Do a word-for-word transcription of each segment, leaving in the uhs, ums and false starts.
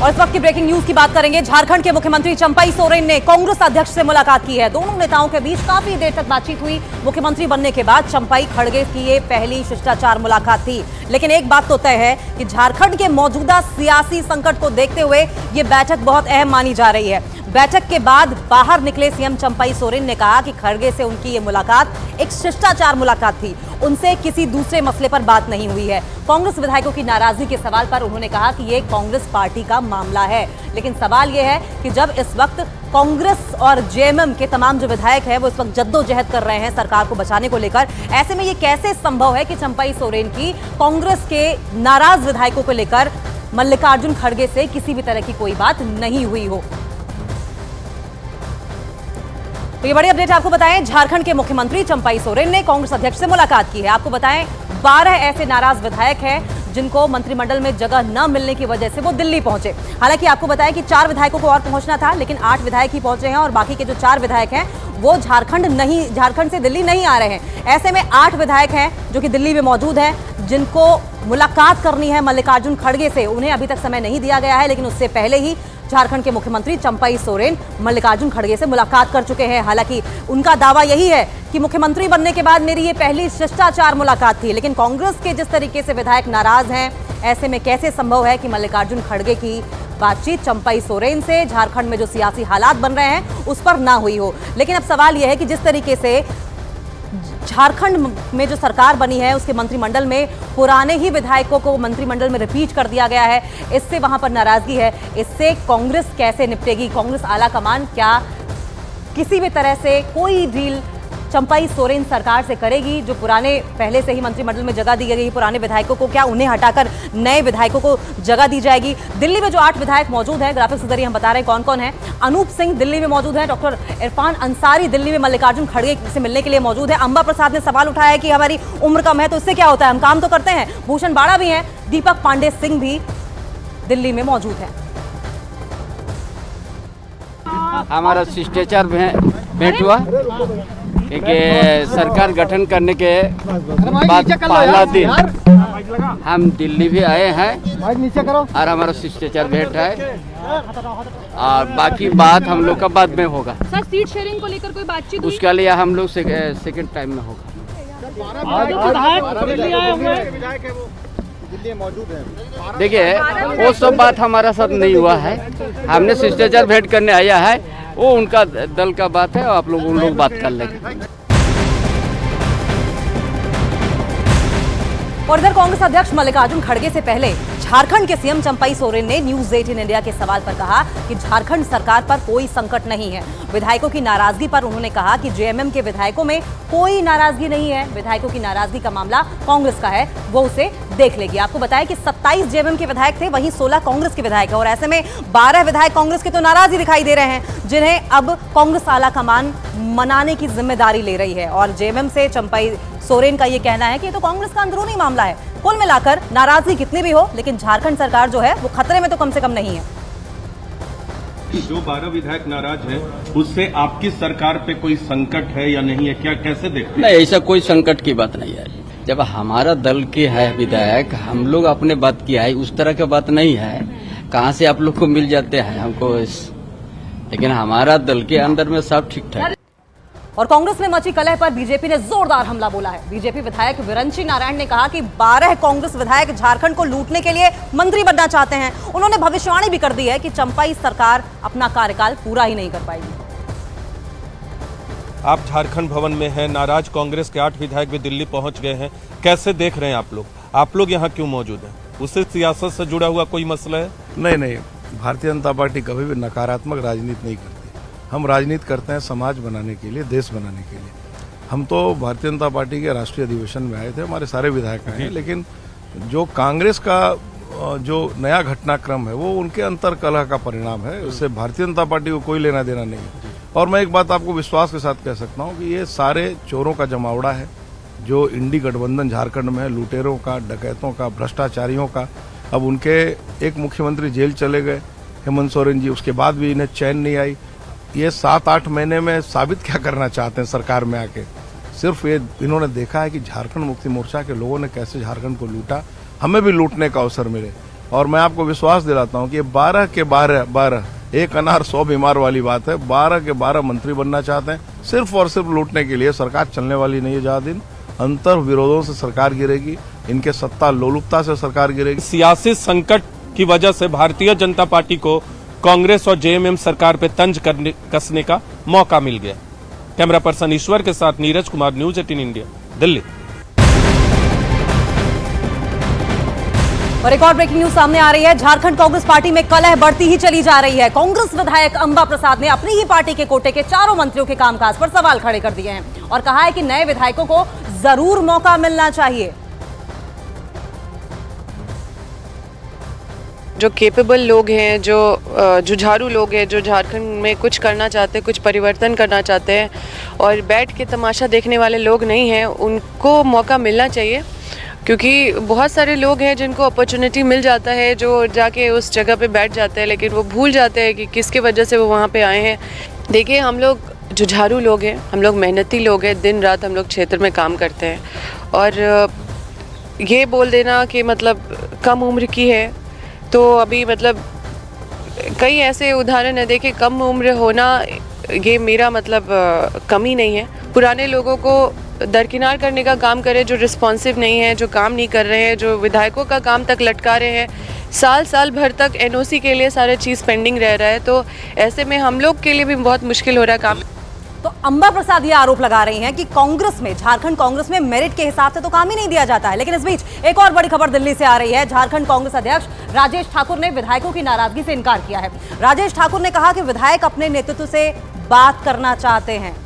और इस वक्त की ब्रेकिंग न्यूज की बात करेंगे। झारखंड के मुख्यमंत्री चंपाई सोरेन ने कांग्रेस अध्यक्ष से मुलाकात की है। दोनों नेताओं के बीच काफी देर तक बातचीत हुई। मुख्यमंत्री बनने के बाद चंपाई खड़गे की ये पहली शिष्टाचार मुलाकात थी। लेकिन एक बात तो तय है कि झारखंड के मौजूदा सियासी संकट को देखते हुए ये बैठक बहुत अहम मानी जा रही है। बैठक के बाद बाहर निकले सीएम चंपाई सोरेन ने कहा कि खड़गे से उनकी ये मुलाकात एक शिष्टाचार मुलाकात थी, उनसे किसी दूसरे मसले पर बात नहीं हुई है। कांग्रेस विधायकों की नाराजगी के सवाल पर उन्होंने कहा कि ये कांग्रेस पार्टी का मामला है। लेकिन सवाल ये है कि जब इस वक्त कांग्रेस और जेएमएम के तमाम जो विधायक हैं वो इस वक्त जद्दोजहद कर रहे हैं सरकार को बचाने को लेकर, ऐसे में ये कैसे संभव है कि चंपाई सोरेन की कांग्रेस के नाराज विधायकों को लेकर मल्लिकार्जुन खड़गे से किसी भी तरह की कोई बात नहीं हुई हो। तो ये बड़ी अपडेट आपको बताएं, झारखंड के मुख्यमंत्री चंपाई सोरेन ने कांग्रेस अध्यक्ष से मुलाकात की है। आपको बताएं बारह ऐसे नाराज विधायक हैं जिनको मंत्रिमंडल में जगह न मिलने की वजह से वो दिल्ली पहुंचे। हालांकि आपको बताया कि चार विधायकों को और पहुंचना था, लेकिन आठ विधायक ही पहुंचे हैं और बाकी के जो चार विधायक हैं वो झारखंड नहीं झारखंड से दिल्ली नहीं आ रहे हैं। ऐसे में आठ विधायक हैं जो कि दिल्ली में मौजूद हैं, जिनको मुलाकात करनी है मल्लिकार्जुन खड़गे से। उन्हें अभी तक समय नहीं दिया गया है, लेकिन उससे पहले ही झारखंड के मुख्यमंत्री चंपाई सोरेन मल्लिकार्जुन खड़गे से मुलाकात कर चुके हैं। हालांकि उनका दावा यही है कि मुख्यमंत्री बनने के बाद मेरी ये पहली शिष्टाचार मुलाकात थी। लेकिन कांग्रेस के जिस तरीके से विधायक नाराज हैं, ऐसे में कैसे संभव है कि मल्लिकार्जुन खड़गे की बातचीत चंपाई सोरेन से झारखंड में जो सियासी हालात बन रहे हैं उस पर ना हुई हो। लेकिन अब सवाल यह है कि जिस तरीके से झारखंड में जो सरकार बनी है उसके मंत्रिमंडल में पुराने ही विधायकों को मंत्रिमंडल में रिपीट कर दिया गया है, इससे वहां पर नाराजगी है। इससे कांग्रेस कैसे निपटेगी? कांग्रेस आला कमान क्या किसी भी तरह से कोई डील चंपाई सोरेन सरकार से करेगी? जो पुराने पहले से ही मंत्रिमंडल में जगह दी गई पुराने विधायकों को, क्या उन्हें हटाकर नए विधायकों को जगह दी जाएगी? दिल्ली में जो आठ विधायक मौजूद हैं, ग्राफिक्स के जरिए हम बता रहे हैं कौन कौन है। अनूप सिंह दिल्ली में मौजूद है, डॉक्टर इरफान अंसारी दिल्ली में मल्लिकार्जुन खड़गे से मिलने के लिए मौजूद है। अंबा प्रसाद ने सवाल उठाया है कि हमारी उम्र कम है तो इससे क्या होता है, हम काम तो करते हैं। भूषण बाड़ा भी हैं, दीपक पांडे सिंह भी दिल्ली में मौजूद है। हमारा शिष्टाचार भेंट हुआ कि सरकार गठन करने के बाद पहला दिन हम दिल्ली भी आए हैं और हमारा शिष्टाचार भेंट है और बाकी बात हम लोग का बाद में होगा। सर, सीट शेयरिंग को लेकर कोई बातचीत हुई? उसके लिए हम लोग सेकेंड टाइम में होगा। देखिए वो सब बात हमारा साथ नहीं हुआ है, हमने शिष्टाचार भेंट करने आया है, वो उनका दल का बात है, आप लोग उन लोग बात कर लेंगे। और इधर कांग्रेस अध्यक्ष मल्लिकार्जुन खड़गे से पहले झारखंड के सीएम चंपाई सोरेन ने न्यूज एटीन इंडिया के सवाल पर कहा कि झारखंड सरकार पर कोई संकट नहीं है। विधायकों की नाराजगी पर उन्होंने कहा कि जेएमएम के विधायकों में कोई नाराजगी नहीं है, विधायकों की नाराजगी का मामला कांग्रेस का है, वो उसे देख लेगी। आपको बताया कि सत्ताईस जेएमएम के विधायक थे, वहीं सोलह कांग्रेस के विधायक है और ऐसे में बारह विधायक कांग्रेस के तो नाराज ही दिखाई दे रहे हैं, जिन्हें अब कांग्रेस आला कमान मनाने की जिम्मेदारी ले रही है। और जेएमएम से चंपाई सोरेन का ये कहना है कि ये तो कांग्रेस का अंदरूनी मामला है। कुल मिलाकर नाराजगी कितनी भी हो, लेकिन झारखंड सरकार जो है वो खतरे में तो कम से कम नहीं है। जो बारह विधायक नाराज हैं, उससे आपकी सरकार पे कोई संकट है या नहीं है, क्या कैसे देखते हैं? नहीं, ऐसा कोई संकट की बात नहीं है। जब हमारा दल के है विधायक, हम लोग अपने बात की है, उस तरह की बात नहीं है। कहाँ से आप लोग को मिल जाते हैं हमको इस, लेकिन हमारा दल के अंदर में सब ठीक ठाक। और कांग्रेस में मची कलह पर बीजेपी ने जोरदार हमला बोला है। बीजेपी विधायक विरंची नारायण ने कहा कि बारह कांग्रेस विधायक झारखंड को लूटने के लिए मंत्री बनना चाहते हैं। उन्होंने भविष्यवाणी भी कर दी है कि चंपाई सरकार अपना कार्यकाल पूरा ही नहीं कर पाएगी। आप झारखंड भवन में हैं, नाराज कांग्रेस के आठ विधायक भी दिल्ली पहुंच गए हैं, कैसे देख रहे हैं आप लोग? आप लोग यहाँ क्यों मौजूद हैं? उससे सियासत से जुड़ा हुआ कोई मसला है? नहीं नहीं, भारतीय जनता पार्टी कभी भी नकारात्मक राजनीति नहीं करती। हम राजनीति करते हैं समाज बनाने के लिए, देश बनाने के लिए। हम तो भारतीय जनता पार्टी के राष्ट्रीय अधिवेशन में आए थे, हमारे सारे विधायक आए हैं, लेकिन जो कांग्रेस का जो नया घटनाक्रम है वो उनके अंतर कलह का परिणाम है। उससे भारतीय जनता पार्टी को कोई लेना देना नहीं है। और मैं एक बात आपको विश्वास के साथ कह सकता हूँ कि ये सारे चोरों का जमावड़ा है जो इंडी गठबंधन झारखंड में है, लुटेरों का, डकैतों का, भ्रष्टाचारियों का। अब उनके एक मुख्यमंत्री जेल चले गए, हेमंत सोरेन जी, उसके बाद भी इन्हें चैन नहीं आई। ये सात आठ महीने में साबित क्या करना चाहते हैं सरकार में आके? सिर्फ ये इन्होंने देखा है कि झारखंड मुक्ति मोर्चा के लोगों ने कैसे झारखंड को लूटा, हमें भी लूटने का अवसर मिले। और मैं आपको विश्वास दिलाता हूं कि बारह के बारह बारह एक अनार सौ बीमार वाली बात है। बारह के बारह मंत्री बनना चाहते हैं, सिर्फ और सिर्फ लूटने के लिए। सरकार चलने वाली नहीं है ज्यादा दिन। अंतर विरोधों से सरकार गिरेगी, इनके सत्ता लोलुपता से सरकार गिरेगी। सियासी संकट की वजह से भारतीय जनता पार्टी को कांग्रेस और जेएमएम सरकार पे तंज करने कसने का मौका मिल गया। कैमरा पर्सन ईश्वर के साथ Neeraj Kumar, news eighteen India, Delhi. और एक और ब्रेकिंग न्यूज सामने आ रही है। झारखंड कांग्रेस पार्टी में कलह बढ़ती ही चली जा रही है। कांग्रेस विधायक अंबा प्रसाद ने अपनी ही पार्टी के कोटे के चारों मंत्रियों के कामकाज पर सवाल खड़े कर दिए हैं और कहा है कि नए विधायकों को जरूर मौका मिलना चाहिए। जो केपेबल लोग हैं, जो जुझारू लोग हैं, जो झारखंड में कुछ करना चाहते हैं, कुछ परिवर्तन करना चाहते हैं और बैठ के तमाशा देखने वाले लोग नहीं हैं, उनको मौका मिलना चाहिए। क्योंकि बहुत सारे लोग हैं जिनको अपॉर्चुनिटी मिल जाता है, जो जाके उस जगह पे बैठ जाते हैं, लेकिन वो भूल जाते हैं कि किसके वजह से वो वहाँ पे आए हैं। देखिए, हम लोग जुझारू लोग हैं, हम लोग मेहनती लोग हैं, दिन रात हम लोग क्षेत्र में काम करते हैं। और ये बोल देना कि मतलब कम उम्र की है, तो अभी मतलब कई ऐसे उदाहरण है। देखिए, कम उम्र होना ये मेरा मतलब कमी नहीं है। पुराने लोगों को दरकिनार करने का काम करें, जो रिस्पॉन्सिव नहीं है, जो काम नहीं कर रहे हैं, जो विधायकों का काम तक लटका रहे हैं। साल साल भर तक एनओसी के लिए सारे चीज़ पेंडिंग रह रहा है, तो ऐसे में हम लोग के लिए भी बहुत मुश्किल हो रहा है काम। तो अंबा प्रसाद ये आरोप लगा रही हैं कि कांग्रेस में, झारखंड कांग्रेस में मेरिट के हिसाब से तो काम ही नहीं दिया जाता है। लेकिन इस बीच एक और बड़ी खबर दिल्ली से आ रही है। झारखंड कांग्रेस अध्यक्ष राजेश ठाकुर ने विधायकों की नाराजगी से इनकार किया है। राजेश ठाकुर ने कहा कि विधायक अपने नेतृत्व से बात करना चाहते हैं।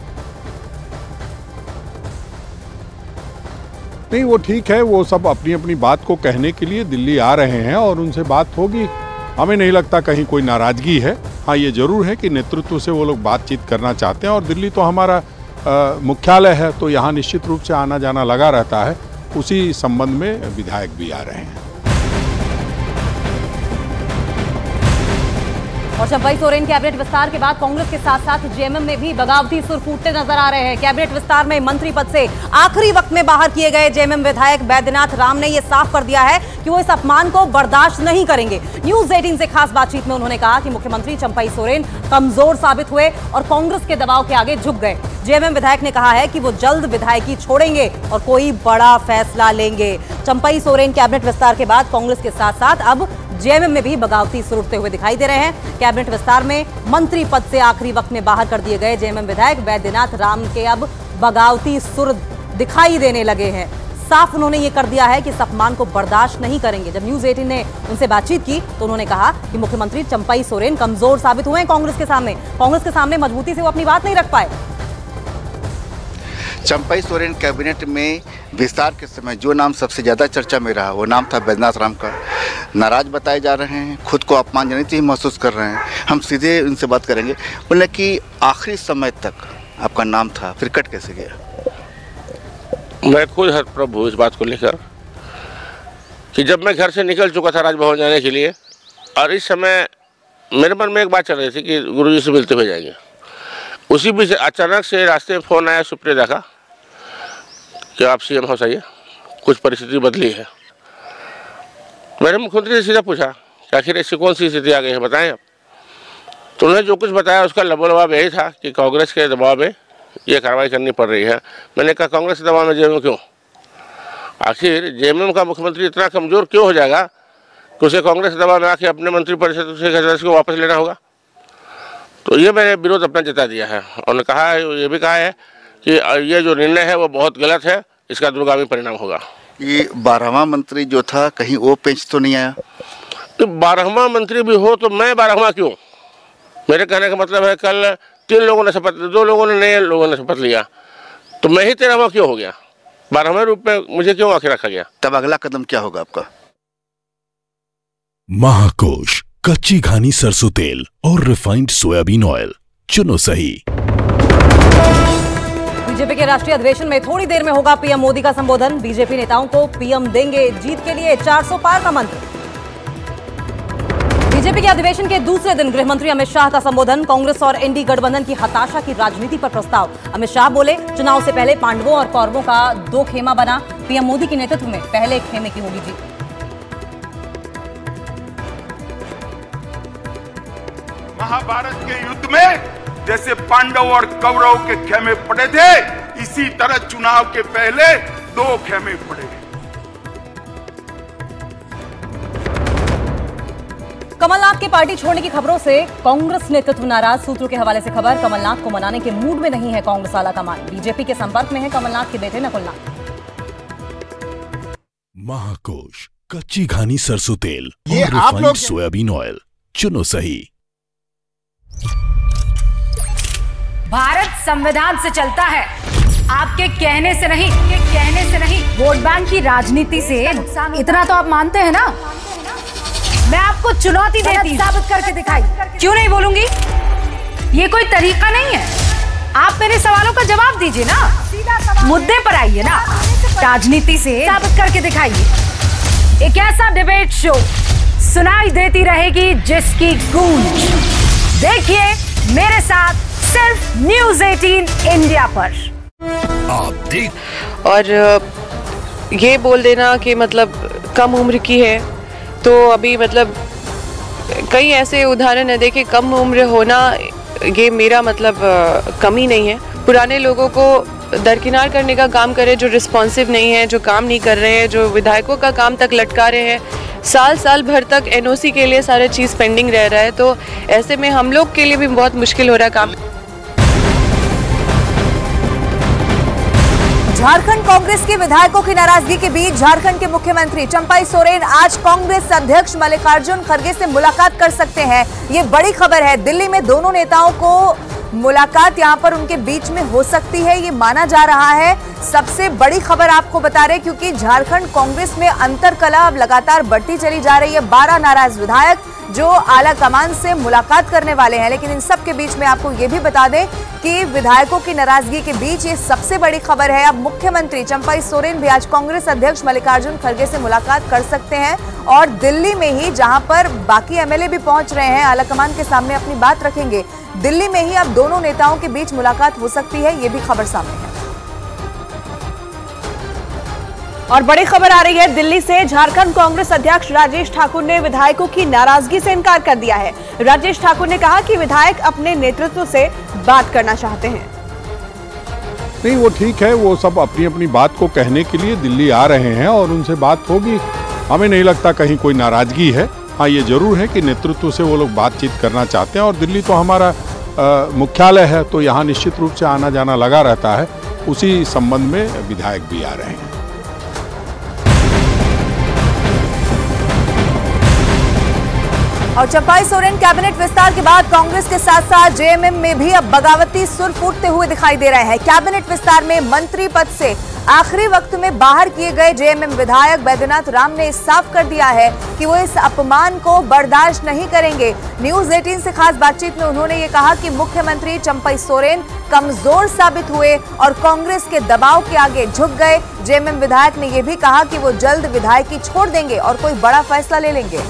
नहीं, वो ठीक है, वो सब अपनी अपनी बात को कहने के लिए दिल्ली आ रहे हैं और उनसे बात होगी। हमें नहीं लगता कहीं कोई नाराजगी है। हाँ, ये जरूर है कि नेतृत्व से वो लोग बातचीत करना चाहते हैं और दिल्ली तो हमारा मुख्यालय है, तो यहाँ निश्चित रूप से आना जाना लगा रहता है। उसी संबंध में विधायक भी आ रहे हैं। और चंपई सोरेन कैबिनेट विस्तार के बाद कांग्रेस के साथ साथ जेएमएम में भी बगावती सुर फूटते नजर आ रहे हैं। कैबिनेट विस्तार में मंत्री पद से आखिरी वक्त में बाहर किए गए जेएमएम विधायक बैद्यनाथ राम ने यह साफ कर दिया है कि वो इस अपमान को बर्दाश्त नहीं करेंगे। न्यूज एटीन से खास बातचीत में उन्होंने कहा कि मुख्यमंत्री चंपई सोरेन कमजोर साबित हुए और कांग्रेस के दबाव के आगे झुक गए। जेएमएम विधायक ने कहा है कि वो जल्द विधायकी छोड़ेंगे और कोई बड़ा फैसला लेंगे। चंपई सोरेन कैबिनेट विस्तार के बाद कांग्रेस के साथ साथ अब जेएमएम में भी बगावती सुर उठते हुए दिखाई दे रहे हैं। कैबिनेट विस्तार में मंत्री पद से आखिरी वक्त में बाहर कर दिए गए जेएमएम विधायक बैद्यनाथ राम के अब बगावती सुर दिखाई देने लगे हैं। साफ उन्होंने ये कर दिया है कि इस अपमान को बर्दाश्त नहीं करेंगे। जब न्यूज एटीन ने उनसे बातचीत की तो उन्होंने कहा कि मुख्यमंत्री चंपई सोरेन कमजोर साबित हुए हैं कांग्रेस के सामने। कांग्रेस के सामने मजबूती से वो अपनी बात नहीं रख पाए। चंपई सोरेन कैबिनेट में विस्तार के समय जो नाम सबसे ज़्यादा चर्चा में रहा वो नाम था बैद्यनाथ राम का। नाराज बताए जा रहे हैं, खुद को अपमानजनित ही महसूस कर रहे हैं। हम सीधे उनसे बात करेंगे। बोले कि आखिरी समय तक आपका नाम था, फिर कट कैसे गया? मैं खुद हतप्रभ हूँ इस बात को लेकर कि जब मैं घर से निकल चुका था राजभवन जाने के लिए और इस समय मेरे मन में एक बात चल रही थी कि गुरुजी से मिलते हुए जाएंगे। उसी बीच अचानक से रास्ते में फ़ोन आया सुप्रिया का कि आप सीएम हो सही है, कुछ परिस्थिति बदली है। मैंने मुख्यमंत्री से सीधा पूछा कि आखिर ऐसी कौन सी स्थिति आ गई है, बताएं आप। तो उन्होंने जो कुछ बताया उसका लबोलबाब यही था कि कांग्रेस के दबाव में ये कार्रवाई करनी पड़ रही है। मैंने कहा कांग्रेस के दबाव में जेएमएम क्यों? आखिर जेएमएम का मुख्यमंत्री इतना कमज़ोर क्यों हो जाएगा कि उसे कांग्रेस के दबाव में आके अपने मंत्रिपरिषद से सदस्य को वापस लेना होगा? तो ये मैंने विरोध अपना जता दिया है और कहा ये भी कहा है कि ये जो निर्णय है वो बहुत गलत है, इसका दूरगामी परिणाम होगा। ये बारहवां मंत्री जो था कहीं वो पेंच तो नहीं आया? तो बारहवां मंत्री भी हो तो मैं बारहवां क्यों? मेरे कहने का मतलब है कल तीन लोगों ने शपथ, दो लोगों ने नए लोगों ने शपथ लिया, तो मैं ही तेरहवां क्यों हो गया? बारहवें रूप में मुझे क्यों आखिर रखा गया? तब अगला कदम क्या होगा आपका? महाकोश, कच्ची घानी सरसों तेल और रिफाइंड सोयाबीन ऑयल, चुनो सही। बीजेपी के राष्ट्रीय अधिवेशन में थोड़ी देर में होगा पीएम मोदी का संबोधन। बीजेपी नेताओं को पीएम देंगे जीत के लिए चार सौ पार का मंत्र। बीजेपी के अधिवेशन के दूसरे दिन गृह मंत्री अमित शाह का संबोधन। कांग्रेस और एनडीए गठबंधन की हताशा की राजनीति पर प्रस्ताव। अमित शाह बोले, चुनाव से पहले पांडवों और कौरवों का दो खेमा बना, पीएम मोदी के नेतृत्व में पहले खेमे की होगी जीत। महाभारत के युद्ध में जैसे पांडव और कौरव के खेमे पड़े थे, इसी तरह चुनाव के पहले दो खेमे पड़े। कमलनाथ के पार्टी छोड़ने की खबरों से कांग्रेस नेतृत्व नाराज। सूत्रों के हवाले से खबर, कमलनाथ को मनाने के मूड में नहीं है कांग्रेस आला कमान। बीजेपी के संपर्क में है कमलनाथ के बेटे नकुलनाथ। महाकोश, कच्ची घानी सरसों तेल और रिफाइंड सोयाबीन ऑयल, चुनो सही। भारत संविधान से चलता है, आपके कहने से नहीं, के कहने से नहीं। वोट बैंक की राजनीति से इतना तो आप मानते हैं ना। मैं आपको चुनौती देती, साबित करके दिखाई। क्यों नहीं बोलूंगी? ये कोई तरीका नहीं है। आप मेरे सवालों का जवाब दीजिए ना, मुद्दे पर आइए ना। राजनीति से साबित करके दिखाइए। एक ऐसा डिबेट शो सुनाई देती रहेगी जिसकी गूंज देखिए मेरे साथ सिर्फ न्यूज़ अठारह इंडिया पर। आप देख और ये बोल देना कि मतलब कम उम्र की है, तो अभी मतलब कई ऐसे उदाहरण है। देखिए, कम उम्र होना ये मेरा मतलब कमी नहीं है। पुराने लोगों को दरकिनार करने का काम करे, जो रिस्पॉन्सिव नहीं है, जो काम नहीं कर रहे हैं, जो विधायकों का काम तक लटका रहे हैं। साल साल भर तक एनओसी के लिए सारे चीज़ पेंडिंग रह रहा है, तो ऐसे में हम लोग के लिए भी बहुत मुश्किल हो रहा है काम। झारखंड कांग्रेस के विधायकों की नाराजगी के बीच झारखंड के मुख्यमंत्री चंपाई सोरेन आज कांग्रेस अध्यक्ष मल्लिकार्जुन खड़गे से मुलाकात कर सकते हैं। ये बड़ी खबर है। दिल्ली में दोनों नेताओं को मुलाकात यहां पर उनके बीच में हो सकती है, ये माना जा रहा है। सबसे बड़ी खबर आपको बता रहे, क्योंकि झारखंड कांग्रेस में अंतरकलह अब लगातार बढ़ती चली जा रही है। बारह नाराज विधायक जो आला कमान से मुलाकात करने वाले हैं, लेकिन इन सब के बीच में आपको ये भी बता दें कि विधायकों की नाराजगी के बीच ये सबसे बड़ी खबर है। अब मुख्यमंत्री चंपाई सोरेन भी आज कांग्रेस अध्यक्ष मल्लिकार्जुन खड़गे से मुलाकात कर सकते हैं और दिल्ली में ही, जहां पर बाकी एमएलए भी पहुंच रहे हैं, आला कमान के सामने अपनी बात रखेंगे। दिल्ली में ही अब दोनों नेताओं के बीच मुलाकात हो सकती है, ये भी खबर सामने है। और बड़ी खबर आ रही है दिल्ली से। झारखंड कांग्रेस अध्यक्ष राजेश ठाकुर ने विधायकों की नाराजगी से इनकार कर दिया है। राजेश ठाकुर ने कहा कि विधायक अपने नेतृत्व से बात करना चाहते हैं। नहीं, वो ठीक है, वो सब अपनी अपनी बात को कहने के लिए दिल्ली आ रहे हैं और उनसे बात होगी। हमें नहीं लगता कहीं कोई नाराजगी है। हाँ, ये जरूर है कि नेतृत्व से वो लोग बातचीत करना चाहते हैं और दिल्ली तो हमारा मुख्यालय है, तो यहाँ निश्चित रूप से आना जाना लगा रहता है। उसी संबंध में विधायक भी आ रहे हैं। और चंपाई सोरेन कैबिनेट विस्तार के बाद कांग्रेस के साथ साथ जेएमएम में भी अब बगावती सुर फूटते हुए दिखाई दे रहे हैं। कैबिनेट विस्तार में मंत्री पद से आखिरी वक्त में बाहर किए गए जेएमएम विधायक बैद्यनाथ राम ने साफ कर दिया है कि वो इस अपमान को बर्दाश्त नहीं करेंगे। न्यूज़ अठारह से खास बातचीत में उन्होंने ये कहा कि मुख्यमंत्री चंपाई सोरेन कमजोर साबित हुए और कांग्रेस के दबाव के आगे झुक गए। जेएमएम विधायक ने यह भी कहा कि वो जल्द विधायकी छोड़ देंगे और कोई बड़ा फैसला ले लेंगे।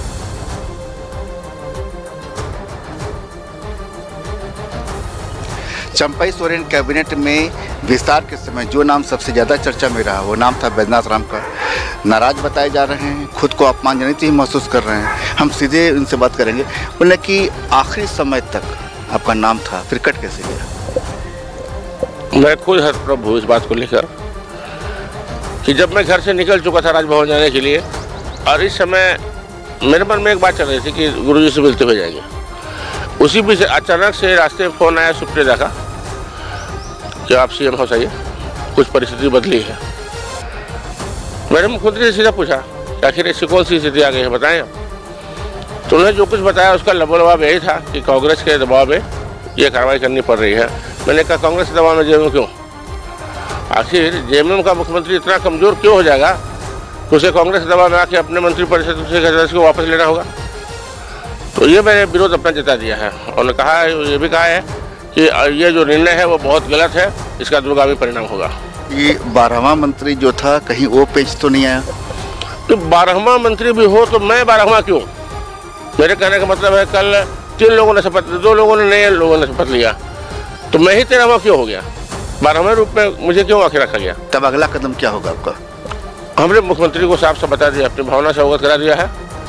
चंपाई सोरेन कैबिनेट में विस्तार के समय जो नाम सबसे ज़्यादा चर्चा में रहा वो नाम था बैद्यनाथ राम का। नाराज बताए जा रहे हैं, खुद को अपमानजनित ही महसूस कर रहे हैं। हम सीधे उनसे बात करेंगे। बोले कि आखिरी समय तक आपका नाम था, फिर कट कैसे गया? मैं खुद हतप्रभ हूँ इस बात को लेकर कि जब मैं घर से निकल चुका था राजभवन जाने के लिए, और इस समय मेरे मन में एक बात चल रही थी कि गुरुजी से मिलते हुए जाएंगे। उसी बीच अचानक से रास्ते में फ़ोन आया सुप्रिया का कि आप सीएम हो सही, कुछ परिस्थिति बदली है। मैंने मुख्यमंत्री से सीधा पूछा कि आखिर ऐसी कौन सी स्थिति आ गई है, बताएं। तो उन्होंने जो कुछ बताया उसका लबोलबाब यही था कि कांग्रेस के दबाव में ये कार्रवाई करनी पड़ रही है। मैंने कहा कांग्रेस के दबाव में जेएमएम क्यों? आखिर जेएमएम का मुख्यमंत्री इतना कमज़ोर क्यों हो जाएगा कि उसे कांग्रेस के दबाव में आके अपने मंत्रिपरिषद से सदस्य को वापस लेना होगा? तो ये मैंने विरोध अपना जता दिया है। उन्होंने कहा है, ये भी कहा है कि ये जो निर्णय है वो बहुत गलत है, इसका दूरगामी परिणाम होगा। ये बारहवां मंत्री जो था, कहीं वो पेज तो नहीं आया? तो बारहवां मंत्री भी हो तो मैं बारहवां क्यों? मेरे कहने का मतलब है कल तीन लोगों ने शपथ, दो लोगों ने नए लोगों ने शपथ लिया, तो मैं ही तेरहवां क्यों हो गया? बारहवें रूप में मुझे क्यों आखिर रखा गया? तब अगला कदम क्या होगा आपका? हमने मुख्यमंत्री को साफ साफ बता दिया, अपनी भावना से अवगत करा दिया है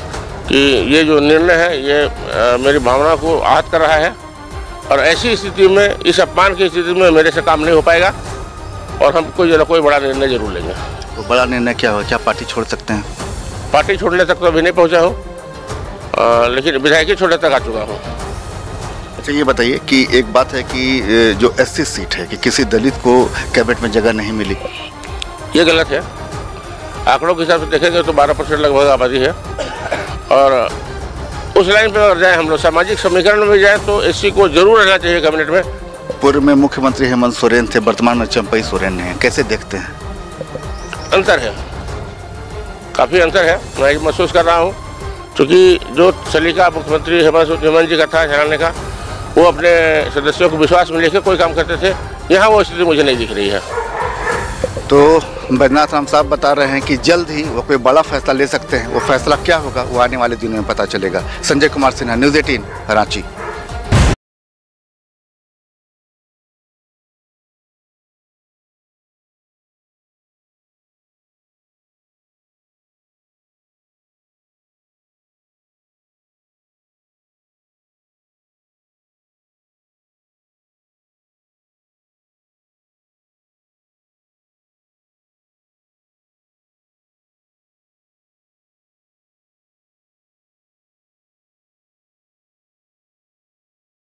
कि ये जो निर्णय है ये आ, मेरी भावना को आहत कर रहा है और ऐसी स्थिति में, इस अपमान की स्थिति में मेरे से काम नहीं हो पाएगा और हम कोई कोई बड़ा निर्णय जरूर लेंगे। तो बड़ा निर्णय क्या हो? क्या पार्टी छोड़ सकते हैं? पार्टी छोड़ने तक तो अभी नहीं पहुंचा हूँ, लेकिन विधायकी छोड़ने तक आ चुका हूँ। अच्छा ये बताइए कि एक बात है कि जो एससी सीट है कि किसी दलित को कैबिनेट में जगह नहीं मिली, ये गलत है। आंकड़ों के हिसाब से देखेंगे तो बारह परसेंट लगभग आबादी है और उस लाइन पे अगर जाए हम लोग सामाजिक समीकरण में जाए तो एससी को जरूर रहना चाहिए कैबिनेट में। पूर्व में मुख्यमंत्री हेमंत सोरेन थे, वर्तमान में चंपई सोरेन हैं, कैसे देखते हैं? अंतर है, काफ़ी अंतर है। मैं महसूस कर रहा हूँ क्योंकि जो सलीका मुख्यमंत्री हेमंत हेमंत जी का था चलाने का, वो अपने सदस्यों को विश्वास में लेकर कोई काम करते थे। यहाँ वो स्थिति मुझे नहीं दिख रही है। तो बैद्यनाथ राम साहब बता रहे हैं कि जल्द ही वो कोई बड़ा फैसला ले सकते हैं। वो फैसला क्या होगा वो आने वाले दिनों में पता चलेगा। संजय कुमार सिन्हा, न्यूज़ अठारह, रांची।